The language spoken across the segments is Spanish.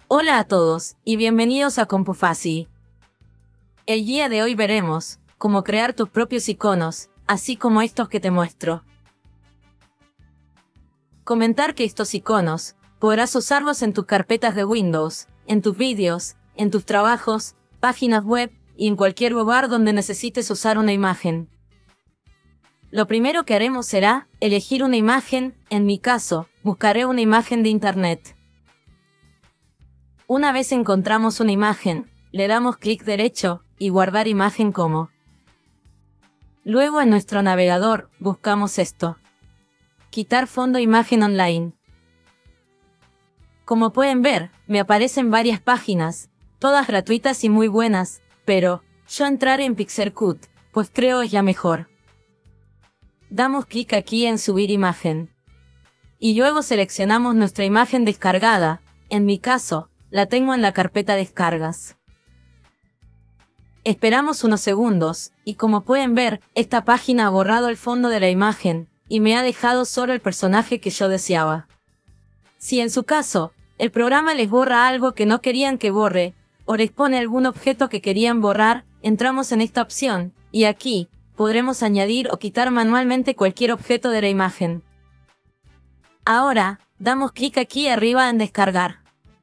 Hola a todos, y bienvenidos a CompuFácil. El día de hoy veremos cómo crear tus propios iconos, así como estos que te muestro. Comentar que estos iconos podrás usarlos en tus carpetas de Windows, en tus vídeos, en tus trabajos, páginas web y en cualquier lugar donde necesites usar una imagen. Lo primero que haremos será elegir una imagen. En mi caso, buscaré una imagen de internet. Una vez encontramos una imagen, le damos clic derecho y guardar imagen como. Luego en nuestro navegador buscamos esto. Quitar fondo imagen online. Como pueden ver, me aparecen varias páginas, todas gratuitas y muy buenas, pero yo entraré en Pixelcut, pues creo es la mejor. Damos clic aquí en subir imagen. Y luego seleccionamos nuestra imagen descargada. En mi caso, la tengo en la carpeta descargas. Esperamos unos segundos, y como pueden ver, esta página ha borrado el fondo de la imagen, y me ha dejado solo el personaje que yo deseaba. Si en su caso, el programa les borra algo que no querían que borre, o les pone algún objeto que querían borrar, entramos en esta opción, y aquí, podremos añadir o quitar manualmente cualquier objeto de la imagen. Ahora, damos clic aquí arriba en descargar.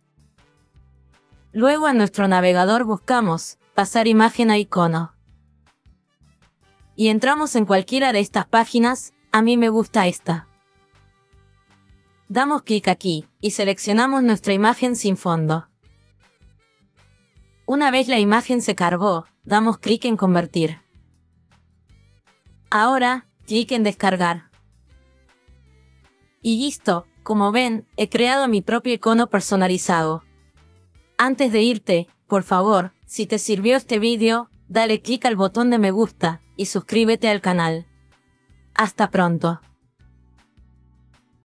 Luego en nuestro navegador buscamos pasar imagen a icono. Y entramos en cualquiera de estas páginas. A mí me gusta esta. Damos clic aquí y seleccionamos nuestra imagen sin fondo. Una vez la imagen se cargó, damos clic en convertir. Ahora, clic en descargar. Y listo, como ven, he creado mi propio icono personalizado. Antes de irte, por favor, si te sirvió este vídeo, dale clic al botón de me gusta y suscríbete al canal. Hasta pronto.